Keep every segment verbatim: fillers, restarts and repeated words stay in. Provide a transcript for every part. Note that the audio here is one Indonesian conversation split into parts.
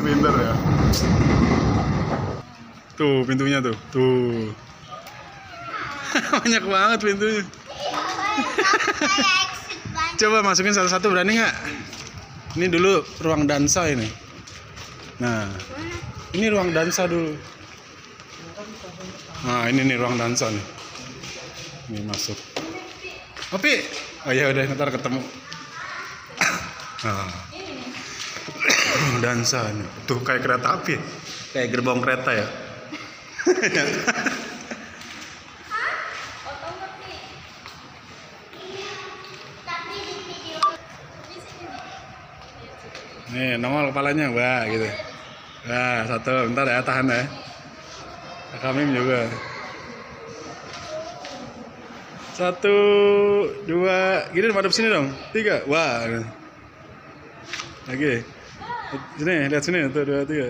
pinter ya. Tuh pintunya tuh, tuh. Banyak banget pintunya. Coba masukin satu-satu, berani nggak? Ini dulu ruang dansa ini. Nah, ini ruang dansa dulu. Nah, ini nih ruang dansa nih. Ini masuk. Opi, oh ya udah ntar ketemu. Nah, ruang dansa nih. Tuh kayak kereta api, kayak gerbong kereta ya. Nih nongol kepalanya, wah gitu. Nah satu, bentar ya, tahan ya. Kamim juga. Satu, dua, gini madep sini dong. Tiga, wah. Lagi. Sini, lihat sini, satu, dua, tiga.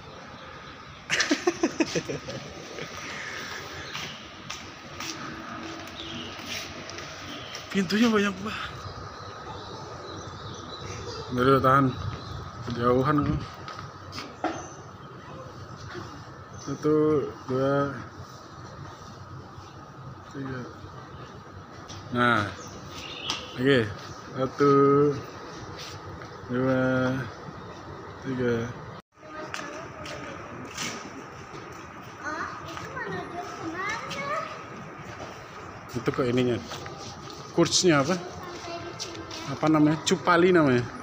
Pintunya banyak banget. Dulu tahan. Kejauhan aku. Satu, dua, tiga. Nah, lagi. Satu, dua, tiga. Itu kok ininya. Kursnya apa? Apa namanya? Cupali namanya.